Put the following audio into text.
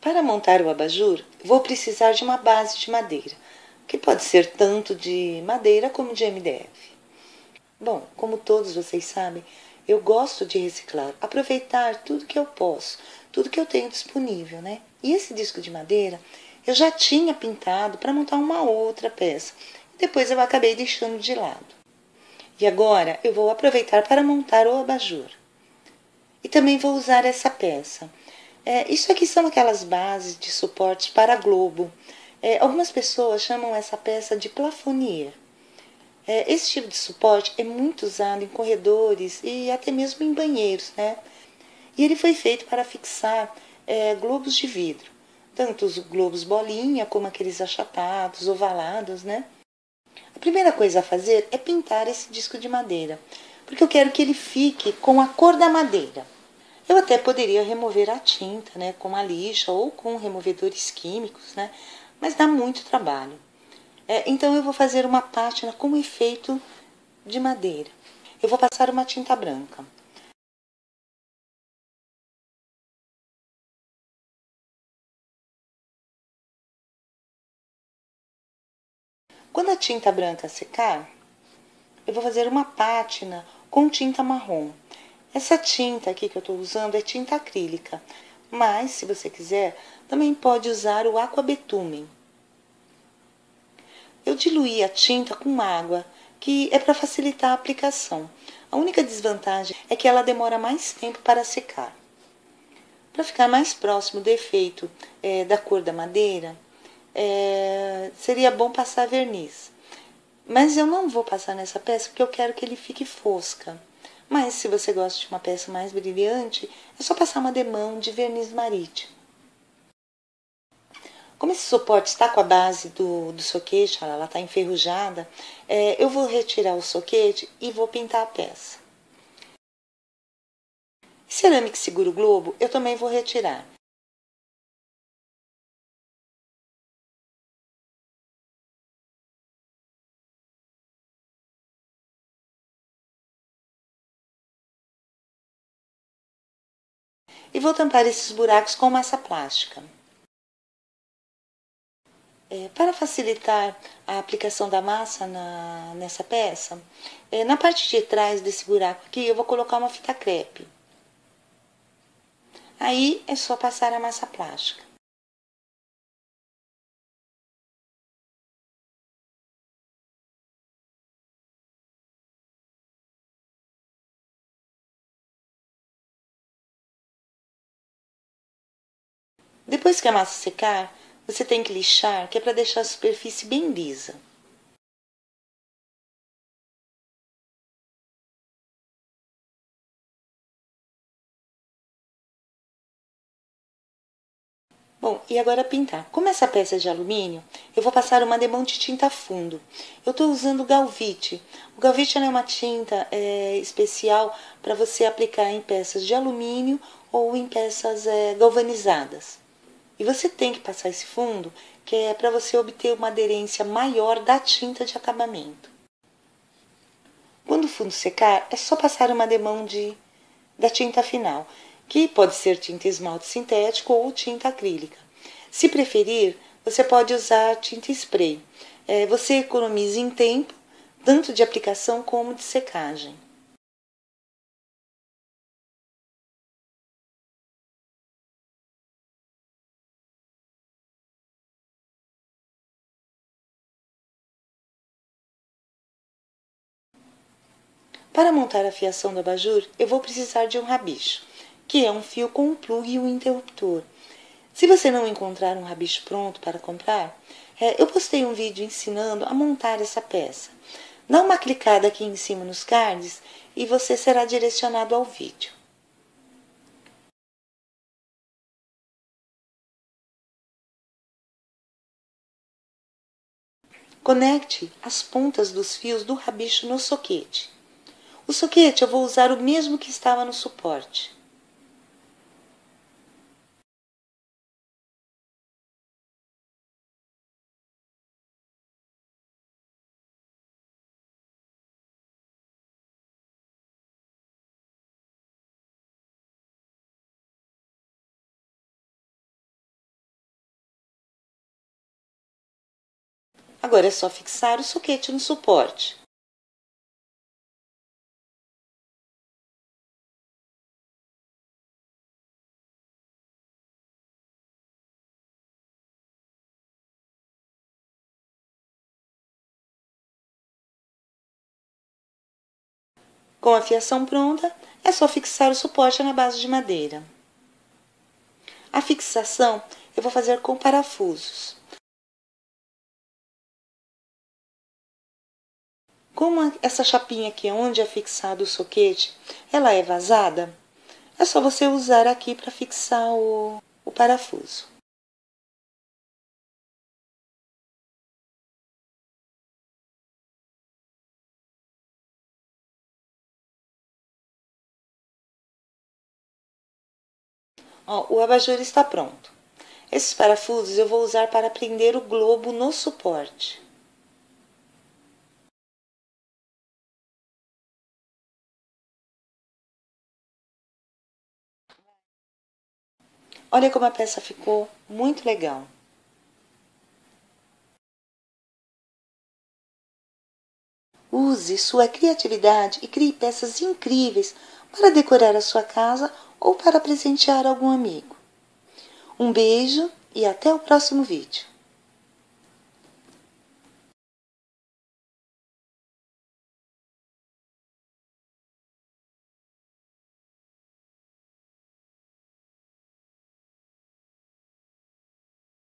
Para montar o abajur, vou precisar de uma base de madeira, que pode ser tanto de madeira como de MDF. Bom, como todos vocês sabem, eu gosto de reciclar, aproveitar tudo que eu posso, tudo que eu tenho disponível, né? E esse disco de madeira eu já tinha pintado para montar uma outra peça, e depois eu acabei deixando de lado. E agora eu vou aproveitar para montar o abajur. E também vou usar essa peça. Isso aqui são aquelas bases de suporte para globo. Algumas pessoas chamam essa peça de plafonier. Esse tipo de suporte é muito usado em corredores e até mesmo em banheiros, né? E ele foi feito para fixar globos de vidro, tanto os globos bolinha como aqueles achatados, ovalados, né? A primeira coisa a fazer é pintar esse disco de madeira, porque eu quero que ele fique com a cor da madeira. Eu até poderia remover a tinta, né, com a lixa ou com removedores químicos, né, mas dá muito trabalho. Então eu vou fazer uma pátina com efeito de madeira. Eu vou passar uma tinta branca. Quando a tinta branca secar, eu vou fazer uma pátina com tinta marrom. Essa tinta aqui que eu estou usando é tinta acrílica, mas se você quiser, também pode usar o aquabetumen. Eu diluí a tinta com água, que é para facilitar a aplicação. A única desvantagem é que ela demora mais tempo para secar. Para ficar mais próximo do efeito da cor da madeira, seria bom passar verniz. Mas eu não vou passar nessa peça porque eu quero que ele fique fosca. Mas se você gosta de uma peça mais brilhante, é só passar uma demão de verniz marítimo. Como esse suporte está com a base do soquete, ela está enferrujada, eu vou retirar o soquete e vou pintar a peça. Cerâmica que segura o globo, eu também vou retirar. E vou tampar esses buracos com massa plástica. Para facilitar a aplicação da massa nessa peça, na parte de trás desse buraco aqui eu vou colocar uma fita crepe. Aí é só passar a massa plástica. Depois que a massa secar, você tem que lixar, que é para deixar a superfície bem lisa. Bom, e agora pintar. Como essa peça é de alumínio, eu vou passar uma demão de tinta fundo. Eu estou usando o Galvite. O Galvite é uma tinta especial para você aplicar em peças de alumínio ou em peças galvanizadas. E você tem que passar esse fundo, que é para você obter uma aderência maior da tinta de acabamento. Quando o fundo secar, é só passar uma demão da tinta final, que pode ser tinta esmalte sintético ou tinta acrílica. Se preferir, você pode usar tinta spray. Você economiza em tempo, tanto de aplicação como de secagem. Para montar a fiação do abajur, eu vou precisar de um rabicho, que é um fio com um plug e um interruptor. Se você não encontrar um rabicho pronto para comprar, eu postei um vídeo ensinando a montar essa peça. Dá uma clicada aqui em cima nos cards e você será direcionado ao vídeo. Conecte as pontas dos fios do rabicho no soquete. O soquete eu vou usar o mesmo que estava no suporte. Agora é só fixar o soquete no suporte. Com a fiação pronta, é só fixar o suporte na base de madeira. A fixação eu vou fazer com parafusos. Como essa chapinha aqui onde é fixado o soquete, ela é vazada, é só você usar aqui para fixar o parafuso. Ó, o abajur está pronto. Esses parafusos eu vou usar para prender o globo no suporte. Olha como a peça ficou muito legal. Use sua criatividade e crie peças incríveis para decorar a sua casa ou para presentear algum amigo. Um beijo e até o próximo vídeo.